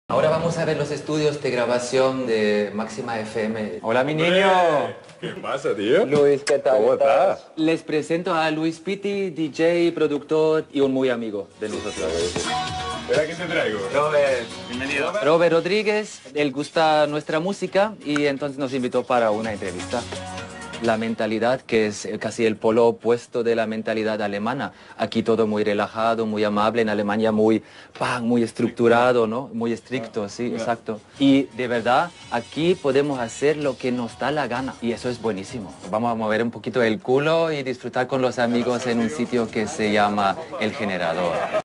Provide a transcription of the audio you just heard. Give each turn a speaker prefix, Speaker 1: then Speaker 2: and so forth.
Speaker 1: Ahora vamos a ver los estudios de grabación de Máxima FM. Hola, mi niño.
Speaker 2: ¿Qué pasa, tío?
Speaker 1: Luis, ¿qué tal?
Speaker 2: ¿Cómo estás?
Speaker 1: Les presento a Luis Pitti, DJ, productor y un muy amigo de nosotros.
Speaker 2: Espera, ¿qué te traigo?
Speaker 1: Robert.
Speaker 2: Bienvenido.
Speaker 1: Robert Rodríguez, él gusta nuestra música y entonces nos invitó para una entrevista. La mentalidad, que es casi el polo opuesto de la mentalidad alemana. Aquí todo muy relajado, muy amable, en Alemania muy estructurado, ¿no? Muy estricto, sí, exacto. Y de verdad, aquí podemos hacer lo que nos da la gana y eso es buenísimo. Vamos a mover un poquito el culo y disfrutar con los amigos en un sitio que se llama El Generador.